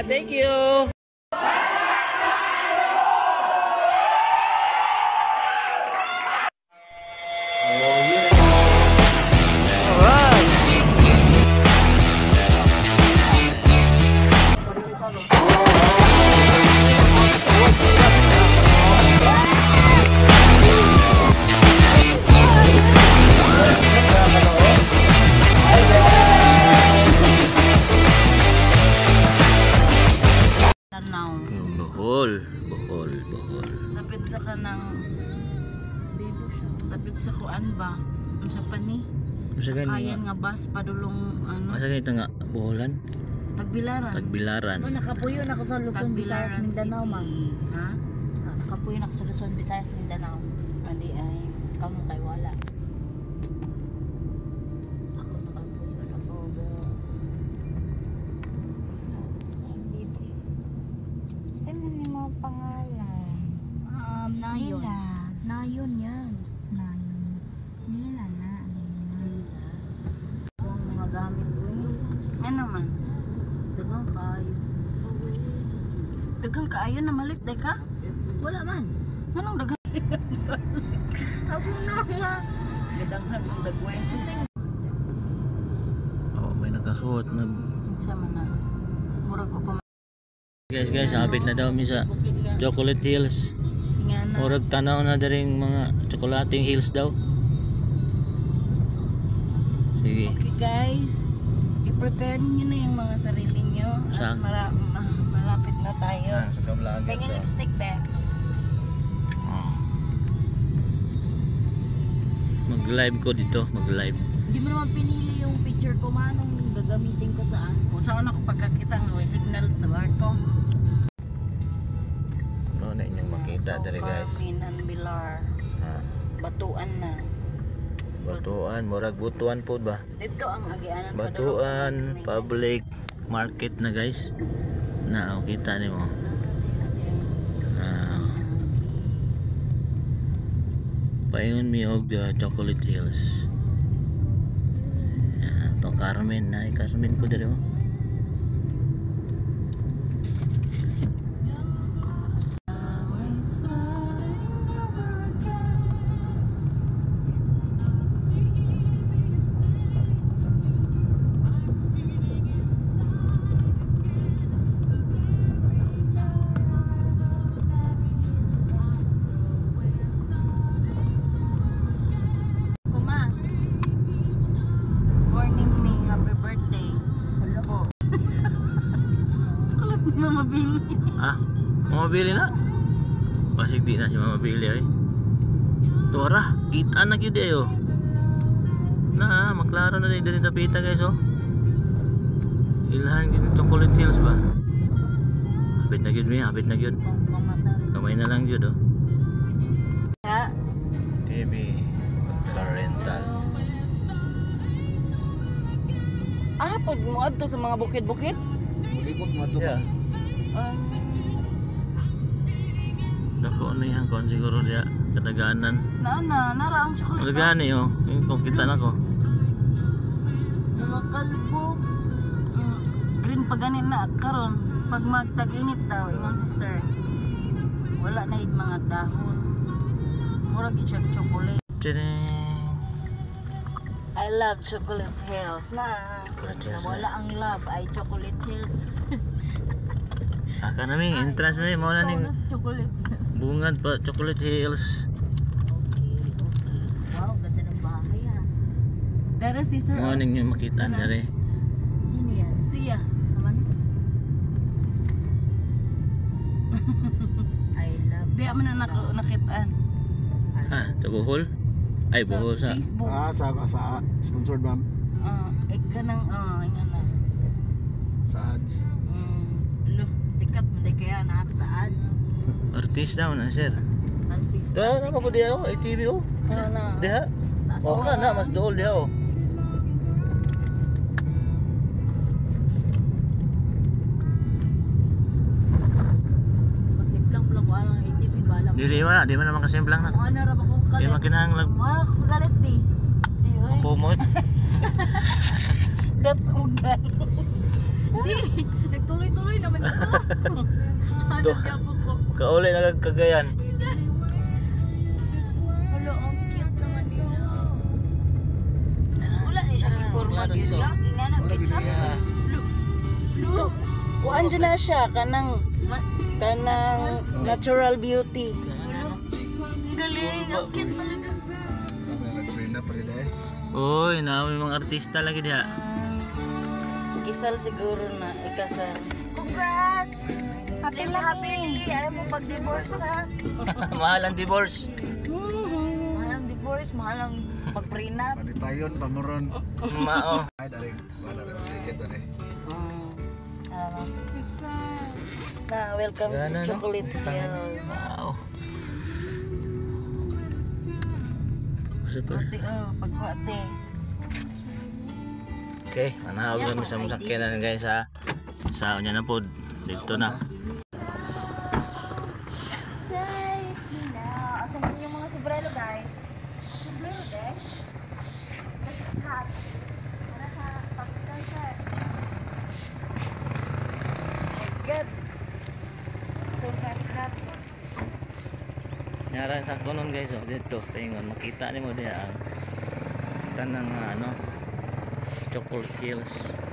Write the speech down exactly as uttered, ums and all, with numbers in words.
Thank you. Bohol, bohol, bohol. Lapit sa kanang lapit sa kuan ba? Unsa pa ni? Kayan nga bus padulong ano? Asa ganito nga boholan? Tagbilaran. Tagbilaran. Oh, nakapuyo na ko sa Luzon, Visayas, Mindanao, ma. Ha? Nakapuyo na ko sa Luzon, Visayas, Mindanao. Andi ay Kamu kay wala. Ako nakapuyo na ko. Sino ni mo pangalan? Um, Nayon. Nayon yan. Nayon. Nila na. Kung mga gamit ko yun. ano man? Dagang kayo. Dagang kaayo na malit day ka? Wala man. Anong dagang? Ako na nga. Gadanghan ng dagway. Oh, may nakasuot na. Unsa man na? Murag ko pa. Guys, guys, abit na daw mi sa Chocolate Hills. Nga na. Murag tanaw na daring mga chocolating hills daw. Sige. Okay guys, i-prepare niyo na yung mga sarili niyo. At Saan? mara ma- malapit na tayo. sa kablaan. Tingin lipstick ba? Mag-live ko dito, mag-live. Hindi mo naman pinili yung picture ko, manong gagamitin ko saan. Kung saan ako pagkakita ng signal sa barko. No, na inyong makita dali guys. Carmen and Bilar. Ha. Batuan na. Batuan, murag butuan po ba? Dito ang agianan. Batuan, public market na guys. Na, oh, kita ni mo. Ah. Paingon mi og the Chocolate Hills. Yan, to Carmen na, Carmen ko diri oh. Morning me, happy birthday. Hello po. Kulit ni Mama Billy. Ah, mamabili na? Pasig di na si mamabili ay. Tora, kita na gyud ayo. Na, maklaro na din dito tapita guys oh. Ilhan gyud Chocolate Hills ba? Habit na gyud mi, habit na gyud. Kamay na lang gyud oh. Ha? T V car rental. Ah, pag mo adto sa mga bukid-bukid? Mulibot mo ito. Yeah. Um, Dako na yan kon siguro dia kataganan. na na, nara ang chocolate. Lagani oh, yung kung kita na ko. Mga kalbo. Mm, green pa ganin na karon. Pag magtag-init daw, ingon si sir. Wala na yung mga dahon. Murag i-check chocolate. Tadang! I love Chocolate Hills na. Chocolate Hills Wala ang love ay Chocolate Hills. Saka namin, entrance na yun, mauna ning Chocolate. bungad pa, Chocolate Hills. Okay, okay. Wow, ganda ng bahay ah. Dara si sir. Mauna ning yung makita Ano? dari. Sino yan? Siya. Naman? I love. Di man na nak- nakitaan. Ha, sa Bohol? Ay, Bohol sa. Facebook. Ah, sa, sa sponsored ma'am. Ah, uh, kanang ah, uh, na. Sa ads. Mm. Lo, sikat mo di kaya na sa ads. Artista mo na, sir. Artist. Ito, ano pa po diha oh? A T V oh. Ano na? Diha? O ka na, mas dool diha oh. Pasimplang pala ko ang A T V balang. Dili man, di man naman kasimplang na. Kung ano ra ba ko Di kalit. man kinahanglan Wala ko galit di. Di oy. kumot. Dat ugan. Di, nagtuloy-tuloy naman ako. To. Kauli na kagayan. Wala, ang cute naman nila. Wala ni siya forma Wala gyud so. ya. Ingana gid siya. Yeah. Look. Kuan dyan na siya kanang kanang natural beauty. Galing, ang cute talaga. May nag-brain na pa rin eh. Uy, na may mga artista lagi diha. Um, Gisal siguro na ikasal. Congrats! Happy happy! Ayaw mo pag-divorce ha? Mahal ang divorce. Mahal ang divorce, mahal ang pag-prenup. Panipayon, pamuron. Mao. Ay, dari. Wala rin. Ticket na rin. Mm. Ah. Na welcome Gana, to no? Chocolate Hills. Wow. Super. Ate, oh, pagwate. Okay, manahog kami sa musakyanan guys ha. Sa unya na pod. Dito na. Take me now. Asan mo yung mga sombrero guys? Sombrero guys? That's hot. Para sa tropical sir. Good. Sobrang hot. Nyara sa kunon guys oh, dito tingon makita nimo diha ang tanang nga, ano Chocolate Hills.